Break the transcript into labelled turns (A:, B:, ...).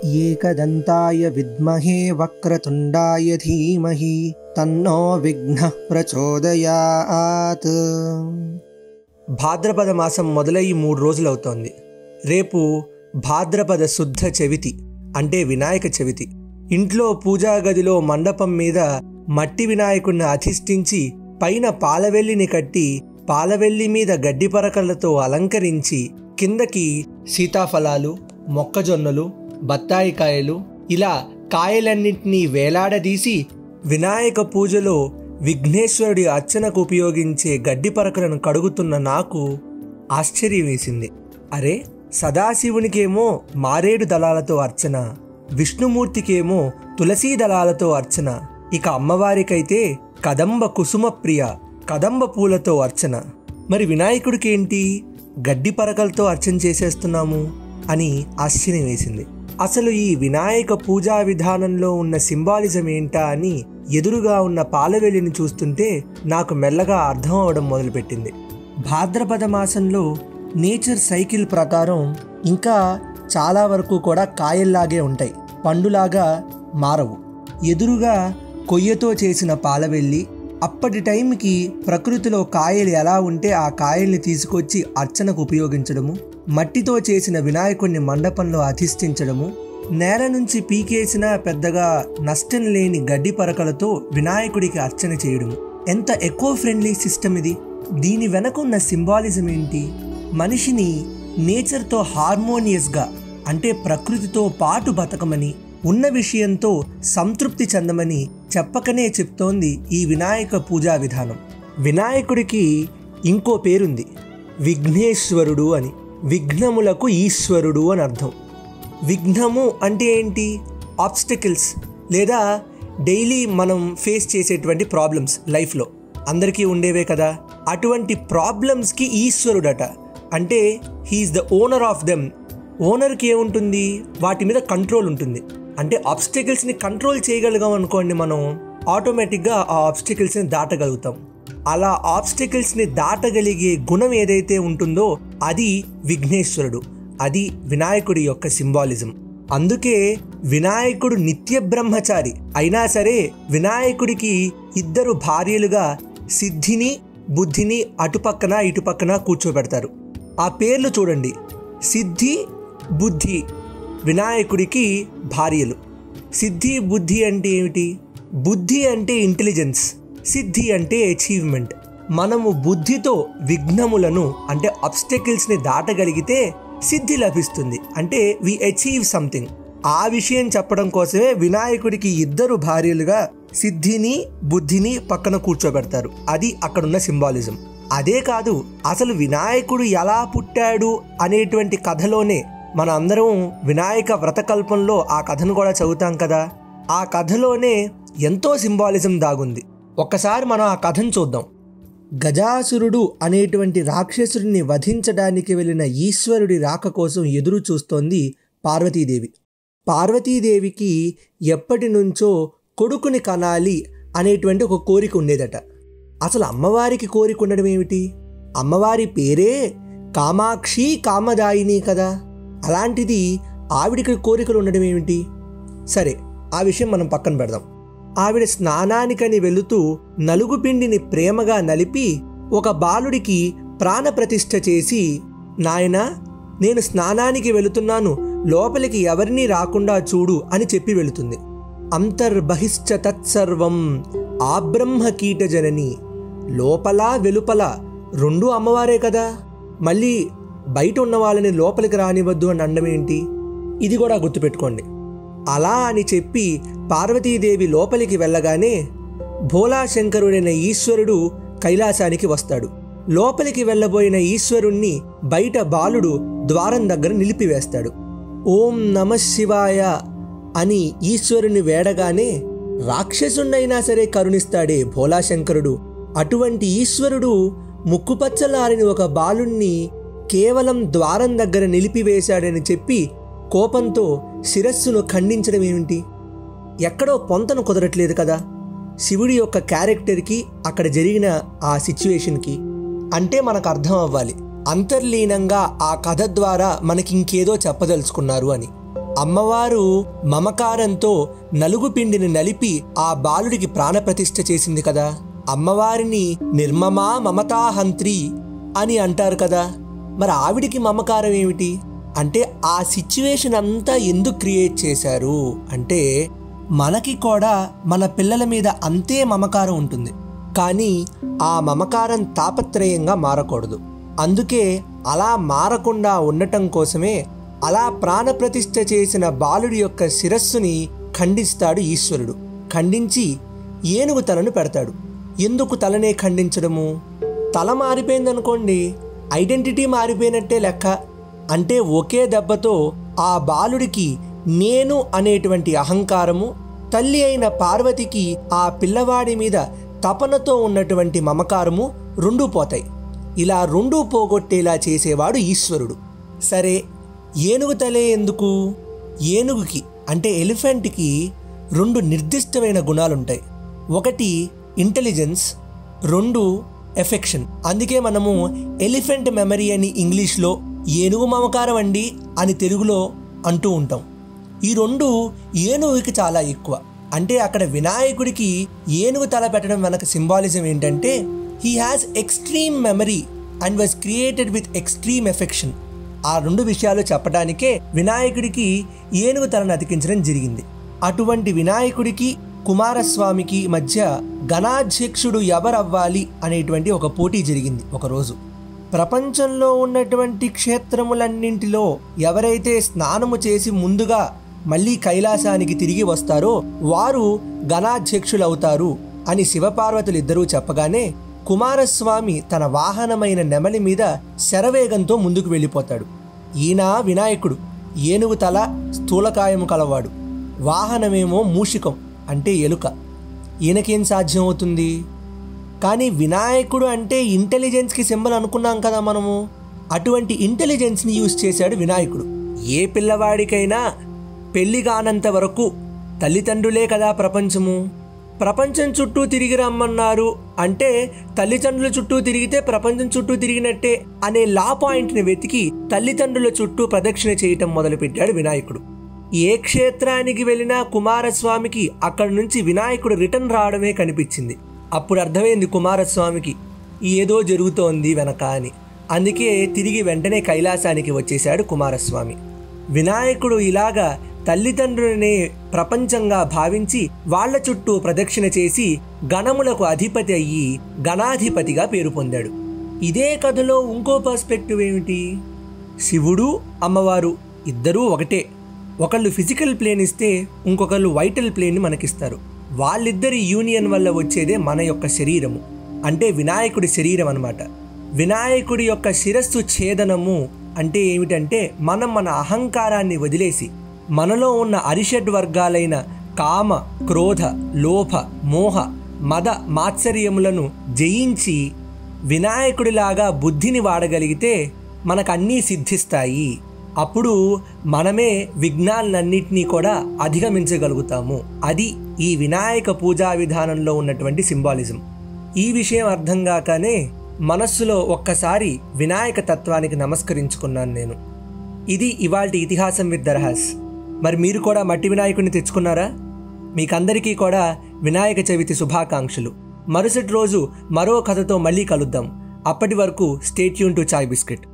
A: ఏకదంతాయ విద్మహే వక్రతుండాయ ధీమహి తన్నో విఘ్నః ప్రచోదయాత్. భాద్రపద మాసం మొదలయ్యి 3 రోజులవుతోంది. రేపు భాద్రపద శుద్ధ చవితి అంటే వినాయక చవితి. ఇంట్లో పూజా గదిలో మండపం మీద మట్టి వినాయకుడిని అధిష్ఠించి పైన పాలవెల్లిని కట్టి పాలవెల్లి మీద గడ్డి పరకలతో అలంకరించి కిందకి సీతాఫలాలు, మొక్కజొన్నలు, బత్తాయికాయలు ఇలా కాయలన్నింటినీ వేలాడదీసి వినాయక పూజలో విఘ్నేశ్వరుడి అర్చనకు ఉపయోగించే గడ్డి పరకలను కడుగుతున్న నాకు ఆశ్చర్యం వేసింది. అరే, సదాశివునికేమో మారేడు దళాలతో అర్చన, విష్ణుమూర్తికేమో తులసీ దళాలతో అర్చన, ఇక అమ్మవారికైతే కదంబ కుసుమ ప్రియ కదంబ పూలతో అర్చన. మరి వినాయకుడికి ఏంటి గడ్డి పరకలతో అర్చన చేసేస్తున్నాము అని ఆశ్చర్యం వేసింది. అసలు ఈ వినాయక పూజా విధానంలో ఉన్న సింబాలిజం ఏంటా అని ఎదురుగా ఉన్న పాలవెల్లిని చూస్తుంటే నాకు మెల్లగా అర్థం అవడం మొదలుపెట్టింది. భాద్రపద మాసంలో నేచర్ సైకిల్ ప్రకారం ఇంకా చాలా వరకు కూడా కాయల్లాగే ఉంటాయి, పండులాగా మారవు. ఎదురుగా కొయ్యతో చేసిన పాలవెల్లి, అప్పటి టైంకి ప్రకృతిలో కాయలు ఎలా ఉంటే ఆ కాయల్ని తీసుకొచ్చి అర్చనకు ఉపయోగించడము, మట్టితో చేసిన వినాయకుడిని మండపంలో అధిష్ఠించడము, నేల నుంచి పీకేసిన పెద్దగా నష్టం లేని గడ్డి పరకలతో వినాయకుడికి అర్చన చేయడము. ఎంత ఎకో ఫ్రెండ్లీ సిస్టమ్ ఇది! దీని వెనక ఉన్న సింబాలిజం ఏంటి? మనిషిని నేచర్తో హార్మోనియస్గా అంటే ప్రకృతితో పాటు బతకమని, ఉన్న విషయంతో సంతృప్తి చెందమని చెప్పకనే చెప్తోంది ఈ వినాయక పూజా విధానం. వినాయకుడికి ఇంకో పేరుంది, విఘ్నేశ్వరుడు అని. విఘ్నములకు ఈశ్వరుడు అని అర్థం. విఘ్నము అంటే ఏంటి? ఆబ్స్టికల్స్ లేదా డైలీ మనం ఫేస్ చేసేటువంటి ప్రాబ్లమ్స్ లైఫ్లో అందరికీ ఉండేవే కదా. అటువంటి ప్రాబ్లమ్స్కి ఈశ్వరుడట. అంటే he is the owner of them. ఓనర్కి ఏముంటుంది? వాటి మీద కంట్రోల్ ఉంటుంది. అంటే ఆబ్స్టికల్స్ని కంట్రోల్ చేయగలిగాం అనుకోండి, మనం ఆటోమేటిక్గా ఆ ఆబ్స్టికల్స్ని దాటగలుగుతాం. అలా ఆబ్స్టికల్స్ని దాటగలిగే గుణం ఏదైతే ఉంటుందో అది విఘ్నేశ్వరుడు. అది వినాయకుడి యొక్క సింబాలిజం. అందుకే వినాయకుడు నిత్య బ్రహ్మచారి అయినా సరే వినాయకుడికి 2 భార్యలుగా సిద్ధిని బుద్ధిని అటుపక్కన ఇటుపక్కన కూర్చోబెడతారు. ఆ పేర్లు చూడండి, సిద్ధి బుద్ధి వినాయకుడికి భార్యలు. సిద్ధి బుద్ధి అంటే ఏమిటి? బుద్ధి అంటే ఇంటెలిజెన్స్, సిద్ధి అంటే అచీవ్మెంట్. మనము బుద్ధితో విఘ్నములను అంటే ఆబ్స్టకిల్స్ని దాటగలిగితే సిద్ధి లభిస్తుంది, అంటే వి అచీవ్ సంథింగ్. ఆ విషయం చెప్పడం కోసమే వినాయకుడికి 2 భార్యలుగా సిద్ధిని బుద్ధిని పక్కన కూర్చోబెడతారు. అది అక్కడున్న సింబాలిజం. అదే కాదు, అసలు వినాయకుడు ఎలా పుట్టాడు అనేటువంటి కథలోనే మన అందరం వినాయక వ్రతకల్పంలో ఆ కథను కూడా చదువుతాం కదా. ఆ కథలోనే ఎంతో సింబాలిజం దాగుంది. ఒక్కసారి మనం ఆ కథను చూద్దాం. గజాసురుడు అనేటువంటి రాక్షసుడిని వధించడానికి వెళ్ళిన ఈశ్వరుడి రాక కోసం ఎదురు చూస్తోంది పార్వతీదేవి. పార్వతీదేవికి ఎప్పటి నుంచో కొడుకుని కనాలి అనేటువంటి ఒక కోరిక ఉండేదట. అసలు అమ్మవారికి కోరిక ఉండడం ఏమిటి? అమ్మవారి పేరే కామాక్షి కామదాయిని కదా. అలాంటిది ఆవిడికి కోరికలు ఉండడం ఏమిటి? సరే, ఆ విషయం మనం పక్కన పెడదాం. ఆవిడ స్నానానికని వెళుతూ నలుగు పిండిని ప్రేమగా నలిపి ఒక బాలుడికి ప్రాణప్రతిష్ఠ చేసి, నాయనా నేను స్నానానికి వెళుతున్నాను, లోపలికి ఎవరినీ రాకుండా చూడు అని చెప్పి వెళుతుంది. అంతర్బహిశ్చ తత్సర్వం ఆబ్రహ్మ కీటజనని. లోపల వెలుపల 2 అమ్మవారే కదా, మళ్ళీ బయట ఉన్న వాళ్ళని లోపలికి రానివద్దు అని అనడం ఏంటి? ఇది కూడా గుర్తుపెట్టుకోండి. అలా అని చెప్పి పార్వతీదేవి లోపలికి వెళ్ళగానే భోలాశంకరుడైన ఈశ్వరుడు కైలాసానికి వస్తాడు. లోపలికి వెళ్ళబోయిన ఈశ్వరుణ్ణి బయట బాలుడు ద్వారం దగ్గర నిలిపివేస్తాడు. ఓం నమః శివాయ అని ఈశ్వరుని వేడగానే రాక్షసుణ్ణైనా సరే కరుణిస్తాడే భోలాశంకరుడు. అటువంటి ఈశ్వరుడు ముక్కుపచ్చలారిని ఒక బాలుణ్ణి కేవలం ద్వారం దగ్గర నిలిపివేశాడని చెప్పి కోపంతో శిరస్సును ఖండించడం ఏమిటి? ఎక్కడో పొంతన కుదరట్లేదు కదా శివుడి యొక్క క్యారెక్టర్కి, అక్కడ జరిగిన ఆ సిచ్యువేషన్కి. అంటే మనకు అర్థం అవ్వాలి అంతర్లీనంగా ఆ కథ ద్వారా మనకి ఇంకేదో చెప్పదలుచుకున్నారు అని. అమ్మవారు మమకారంతో నలుగు పిండిని నలిపి ఆ బాలుడికి ప్రాణప్రతిష్ఠ చేసింది కదా. అమ్మవారిని నిర్మమా మమతాహంత్రి అని అంటారు కదా. మరి ఆవిడికి మమకారం ఏమిటి అంటే ఆ సిచ్యువేషన్ అంతా ఎందుకు క్రియేట్ చేశారు అంటే మనకి కూడా మన పిల్లల మీద అంతే మమకారం ఉంటుంది, కానీ ఆ మమకారం తాపత్రయంగా మారకూడదు. అందుకే అలా మారకుండా ఉండటం కోసమే అలా ప్రాణప్రతిష్ఠ చేసిన బాలుడి యొక్క శిరస్సుని ఖండిస్తాడు ఈశ్వరుడు. ఖండించి ఏనుగు తలను పెడతాడు. ఎందుకు తలనే ఖండించడము? తల మారిపోయిందనుకోండి, ఐడెంటిటీ మారిపోయినట్టే లెక్క. అంటే ఒకే దెబ్బతో ఆ బాలుడికి నేను అనేటువంటి అహంకారము, తల్లి అయిన పార్వతికి ఆ పిల్లవాడి మీద తపనతో ఉన్నటువంటి మమకారము రెండూ పోతాయి. ఇలా రెండూ పోగొట్టేలా చేసేవాడు ఈశ్వరుడు. సరే, ఏనుగు తలే ఎందుకు? ఏనుగుకి అంటే ఎలిఫెంట్కి రెండు నిర్దిష్టమైన గుణాలుంటాయి. ఒకటి ఇంటెలిజెన్స్, రెండు ఎఫెక్షన్. అందుకే మనము ఎలిఫెంట్ మెమరీ అని ఇంగ్లీష్లో, ఏనుగు మమకారం అండి అని తెలుగులో అంటూ ఉంటాం. ఈ రెండు ఏనుగుకి చాలా ఎక్కువ. అంటే అక్కడ వినాయకుడికి ఏనుగు తల పెట్టడం వెనక సింబాలిజం ఏంటంటే he has extreme memory and was created with extreme affection. ఆ రెండు విషయాలు చెప్పడానికే వినాయకుడికి ఏనుగు తలను అతికించడం జరిగింది. అటువంటి వినాయకుడికి కుమారస్వామికి మధ్య గణాధ్యక్షుడు ఎవరవ్వాలి అనేటువంటి ఒక పోటీ జరిగింది ఒకరోజు. ప్రపంచంలో ఉన్నటువంటి క్షేత్రములన్నింటిలో ఎవరైతే స్నానము చేసి ముందుగా మళ్ళీ కైలాసానికి తిరిగి వస్తారో వారు గణాధ్యక్షులు అవుతారు అని శివపార్వతులు ఇద్దరూ చెప్పగానే కుమారస్వామి తన వాహనమైన నెమలి మీద శరవేగంతో ముందుకు వెళ్ళిపోతాడు. ఈయన వినాయకుడు ఏనుగు తల, స్థూలకాయము కలవాడు. వాహనమేమో మూషికం అంటే ఎలుక. ఈయనకేం సాధ్యం అవుతుంది? కానీ వినాయకుడు అంటే ఇంటెలిజెన్స్కి సింబల్ అనుకున్నాం కదా మనము. అటువంటి ఇంటెలిజెన్స్ని యూజ్ చేశాడు వినాయకుడు. ఏ పిల్లవాడికైనా పెళ్లి కానంత వరకు తల్లిదండ్రులే కదా ప్రపంచము. ప్రపంచం చుట్టూ తిరిగి రమ్మన్నారు అంటే తల్లిదండ్రుల చుట్టూ తిరిగితే ప్రపంచం చుట్టూ తిరిగినట్టే అనే లా పాయింట్ని వెతికి తల్లిదండ్రుల చుట్టూ ప్రదక్షిణ చేయటం మొదలుపెట్టాడు వినాయకుడు. ఏ క్షేత్రానికి వెళ్ళినా కుమారస్వామికి అక్కడి నుంచి వినాయకుడు రిటర్న్ రావడమే కనిపించింది. అప్పుడు అర్థమైంది కుమారస్వామికి ఏదో జరుగుతోంది వెనక అని. అందుకే తిరిగి వెంటనే కైలాసానికి వచ్చేశాడు కుమారస్వామి. వినాయకుడు ఇలాగా తల్లిదండ్రులనే ప్రపంచంగా భావించి వాళ్ల చుట్టూ ప్రదక్షిణ చేసి గణములకు అధిపతి అయ్యి గణాధిపతిగా పేరు పొందాడు. ఇదే కథలో ఇంకో పర్స్పెక్టివ్ ఏమిటి? శివుడు అమ్మవారు ఇద్దరూ ఒకటే. ఒకళ్ళు ఫిజికల్ ప్లేన్ ఇస్తే ఇంకొకళ్ళు వైటల్ ప్లేన్ని మనకిస్తారు. వాళ్ళిద్దరి యూనియన్ వల్ల వచ్చేదే మన యొక్క శరీరము, అంటే వినాయకుడి శరీరం అన్నమాట. వినాయకుడి యొక్క శిరస్సు ఛేదనము అంటే ఏమిటంటే మనం మన అహంకారాన్ని వదిలేసి మనలో ఉన్న అరిషడ్ వర్గాలైన కామ, క్రోధ, లోభ, మోహ, మద, మాత్సర్యములను జయించి వినాయకుడిలాగా బుద్ధిని వాడగలిగితే మనకన్నీ సిద్ధిస్తాయి. అప్పుడు మనమే విఘ్నాలన్నింటినీ కూడా అధిగమించగలుగుతాము. అది ఈ వినాయక పూజా విధానంలో ఉన్నటువంటి సింబాలిజం. ఈ విషయం అర్థం కాకనే మనస్సులో ఒక్కసారి వినాయక తత్వానికి నమస్కరించుకున్నాను నేను. ఇది ఇవాల్టి ఇతిహాసం విత్ దర్హాస్. మరి మీరు కూడా మట్టి వినాయకుడిని తెచ్చుకున్నారా? మీకందరికీ కూడా వినాయక చవితి శుభాకాంక్షలు. మరుసటి రోజు మరో కథతో మళ్ళీ కలుద్దాం. అప్పటి వరకు stay tune to chai biscuit.